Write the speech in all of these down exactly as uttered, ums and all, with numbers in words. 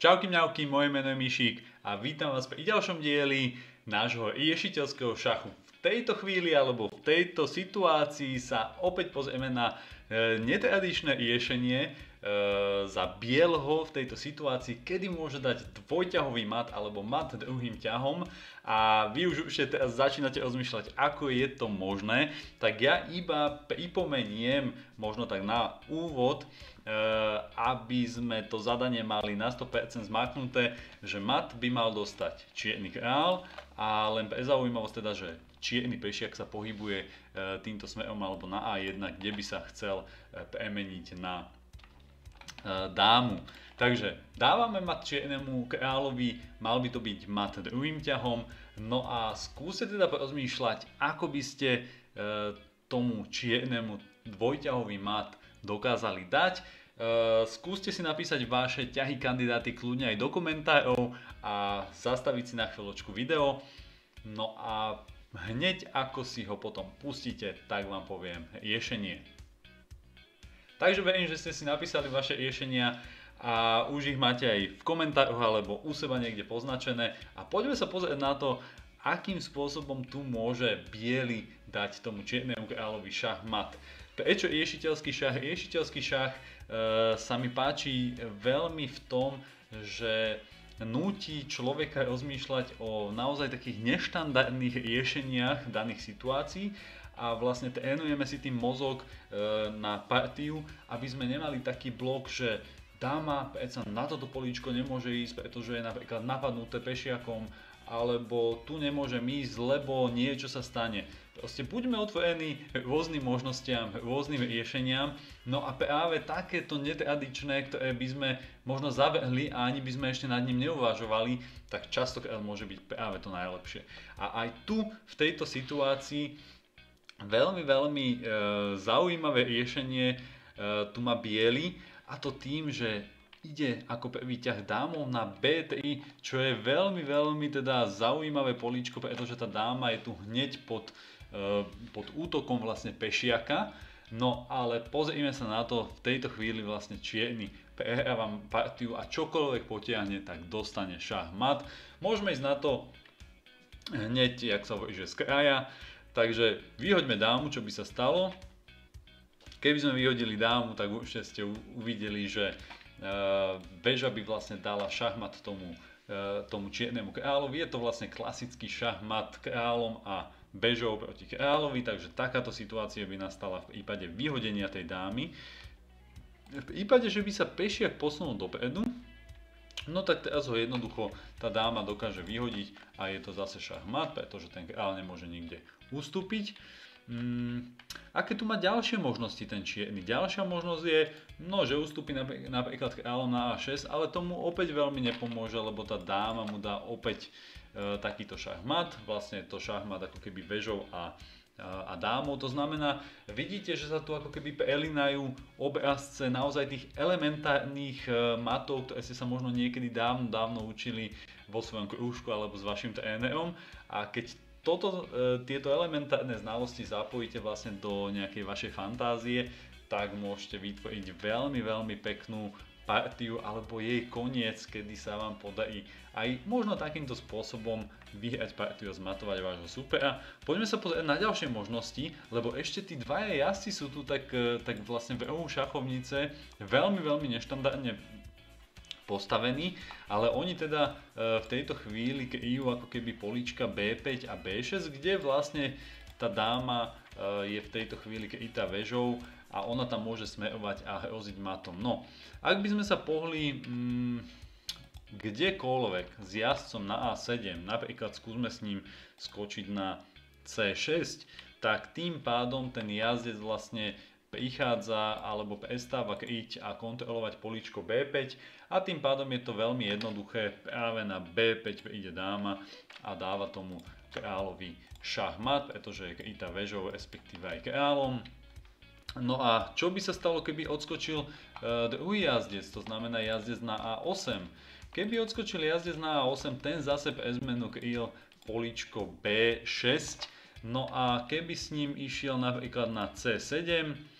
Čauky mňauky, moje meno je Mišík a vítam vás pri ďalšom dieli nášho ješiteľského šachu. V tejto chvíli alebo v tejto situácii sa opäť pozrieme na e, netradičné riešenie e, za bielho v tejto situácii, kedy môže dať dvojťahový mat alebo mat druhým ťahom a vy už určite teraz začínate rozmýšľať, ako je to možné, tak ja iba pripomeniem možno tak na úvod, aby sme to zadanie mali na sto percent zmaknuté, že mat by mal dostať čierny král a len pre zaujímavosť teda, že čierny pešiak sa pohybuje týmto smerom alebo na á jedna, kde by sa chcel premeniť na dámu. Takže dávame mat čiernemu kráľovi, mal by to byť mat druhým ťahom, no a skúste teda porozmýšľať, ako by ste tomu čiernemu dvojťahový mat dokázali dať. Uh, skúste si napísať vaše ťahy kandidáty kľudne aj do komentárov a zastaviť si na chvíľočku video. No a hneď ako si ho potom pustíte, tak vám poviem riešenie. Takže verím, že ste si napísali vaše riešenia a už ich máte aj v komentároch alebo u seba niekde poznačené. A poďme sa pozrieť na to, akým spôsobom tu môže biely dať tomu čiernemu kráľovi šach mat. Prečo riešiteľský šach? Riešiteľský šach e, sa mi páči veľmi v tom, že núti človeka rozmýšľať o naozaj takých neštandardných riešeniach daných situácií a vlastne trénujeme si tým mozog e, na partiu, aby sme nemali taký blok, že dáma predsa na toto políčko nemôže ísť, pretože je napríklad napadnuté pešiakom, alebo tu nemôžem ísť, lebo niečo sa stane. Proste buďme otvorení rôznym možnostiam, rôznym riešeniam, no a práve takéto netradičné, ktoré by sme možno zavrhli a ani by sme ešte nad ním neuvažovali, tak častokrát môže byť práve to najlepšie. A aj tu v tejto situácii veľmi, veľmi e, zaujímavé riešenie e, tu má biely, a to tým, že ide ako prvý ťah dámou na bé tri, čo je veľmi, veľmi teda zaujímavé políčko, pretože tá dáma je tu hneď pod, uh, pod útokom vlastne pešiaka. No ale pozrime sa na to, v tejto chvíli vlastne čierny prehráva partiu a čokoľvek potiahne, tak dostane šach mat. Môžeme ísť na to hneď, jak sa hovorí, že z kraja. Takže vyhoďme dámu, čo by sa stalo. Keby sme vyhodili dámu, tak určite ste uvideli, že Uh, beža by vlastne dala šachmat tomu, uh, tomu čiernemu kráľovi. Je to vlastne klasický šachmat kráľom a bežou proti kráľovi, takže takáto situácia by nastala v prípade vyhodenia tej dámy. V prípade, že by sa pešiak posunul dopredu, no tak teraz ho jednoducho tá dáma dokáže vyhodiť a je to zase šachmat, pretože ten kráľ nemôže nikde ustúpiť. Hmm, aké tu má ďalšie možnosti ten čierny? Ďalšia možnosť je, no, že ustúpi napríklad kráľom na á šesť, ale tomu opäť veľmi nepomôže, lebo tá dáma mu dá opäť e, takýto šachmat, vlastne to šachmat ako keby bežou a, a, a dámou. To znamená, vidíte, že sa tu ako keby prelínajú obrazce naozaj tých elementárnych e, matov, ktoré ste sa možno niekedy dávno, dávno učili vo svojom krúžku alebo s vašim trénerom, a keď Toto, e, tieto elementárne znalosti zapojíte vlastne do nejakej vašej fantázie, tak môžete vytvoriť veľmi, veľmi peknú partiu alebo jej koniec, kedy sa vám podarí aj možno takýmto spôsobom vyhrať partiu a zmatovať vášho supera. Poďme sa pozrieť na ďalšie možnosti, lebo ešte tí dvaja jazdci sú tu tak, tak vlastne v rohu šachovnice veľmi, veľmi neštandardne postavení, ale oni teda v tejto chvíli kryjú ako keby políčka bé päť a bé šesť, kde vlastne tá dáma je v tejto chvíli krytá väžou a ona tam môže smerovať a hroziť matom. No, ak by sme sa pohli mm, kdekoľvek s jazdcom na á sedem, napríklad skúsme s ním skočiť na cé šesť, tak tým pádom ten jazdec vlastne prichádza alebo prestáva kryť a kontrolovať políčko bé päť a tým pádom je to veľmi jednoduché, práve na bé päť príde dáma a dáva tomu kráľovi šachmat, pretože je krytá väžou, respektíve aj kráľom. No a čo by sa stalo, keby odskočil e, druhý jazdec, to znamená jazdec na á osem. Keby odskočil jazdec na á osem, ten zase pre zmenu kryl políčko bé šesť, no a keby s ním išiel napríklad na cé sedem,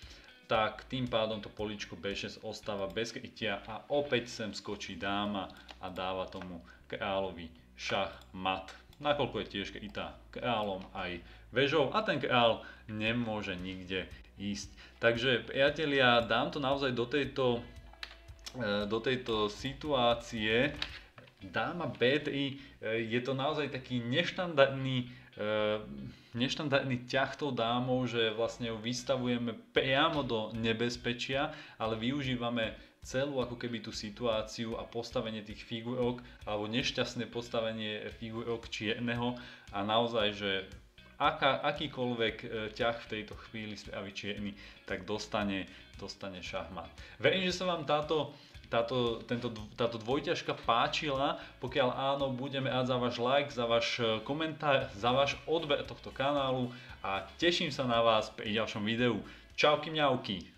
tak tým pádom to políčko bé šesť ostáva bez krytia a opäť sem skočí dáma a dáva tomu kráľovi šach mat. Nakoľko je tiež krytá kráľom aj vežou a ten kráľ nemôže nikde ísť. Takže priatelia, dám to naozaj do tejto, do tejto situácie. Dáma bé tri, je to naozaj taký neštandardný, neštandardný ťah tou dámou, že vlastne ju vystavujeme priamo do nebezpečia, ale využívame celú ako keby tú situáciu a postavenie tých figurok alebo nešťastné postavenie figurok čierneho a naozaj, že aká, akýkoľvek ťah v tejto chvíli spraví čierny, tak dostane, dostane šachmat. Verím, že sa vám táto Táto, tento, táto dvojťažka páčila. Pokiaľ áno, budeme rád za váš like, za váš komentár, za váš odber tohto kanálu a teším sa na vás pri ďalšom videu. Čauky mňauky.